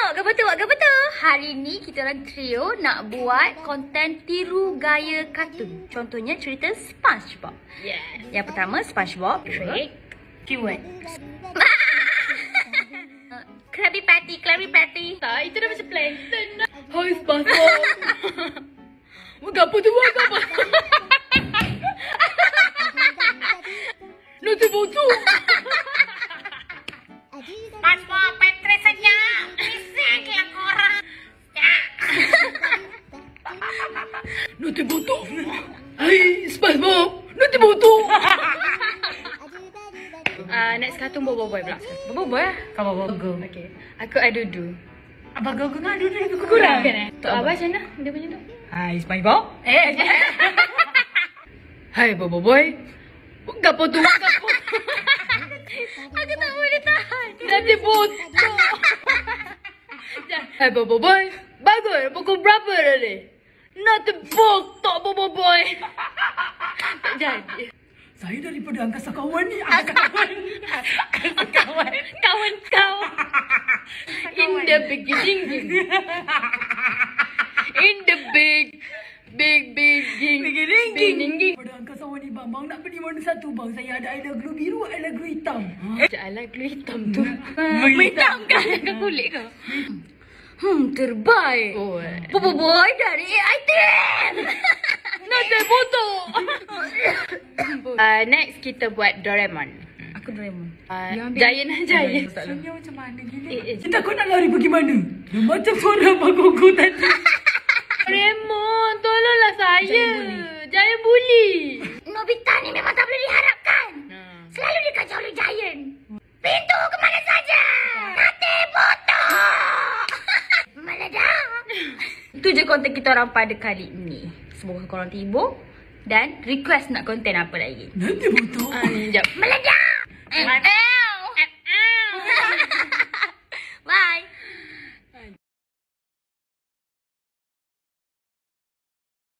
Wak betul. Hari ni kita orang trio nak buat konten tiru gaya kartun. Contohnya cerita SpongeBob. Yang pertama SpongeBob. Trick. Keyword. Krabby Patty. Tak, itu dah macam plankton dah. Hai SpongeBob. Apa tu? Nanti bocor. SpongeBob, Petri senyap. Bisik lah korang. Nanti bocor. Hai SpongeBob. Nanti bocor. Next kartun Bobo Boy pula. Bobo Boy lah. Kau Bobo Go. Okay. Aku Adudu. Abang kau dengan Adudu lebih kurang kan? Tu Abah macam mana? Dia punya tu. Hai SpongeBob. Hai Bobo Boy. Gapo tu? Aku tak boleh tahan. Nanti bocor. Hai Bobo Boy. Bagus. Pukul berapa dah ni? Nanti bocor Bobo Boy. Tak jadi. Saya daripada angkasa kawan ni. Kawan kau. In the beginning. In the beginning. Pada angkasawan ni bang nak beli mana satu bang? Saya ada eyeliner glue biru, eyeliner glue hitam. Eyeliner glue hitam tu. Hitam kan ke kulit kau? Terbaik. Bobo Boy dari item. Nanti foto. Next kita buat Doraemon. Aku Doraemon. Giant. Sebenarnya macam mana gini? Kita kau nak lari pergi mana? Dia macam suara abang Gogo tadi. Doraemon, tolonglah saya. Giant bully. Nobita ni memang tak boleh diharapkan. Selalu dikacau oleh Giant. Pintu ke mana saja. Nanti bocor. Meledak. Itu je konten kita orang pada kali ini. Semoga korang terhibur. Dan request nak konten apa lagi. Nanti bocor. Meledak.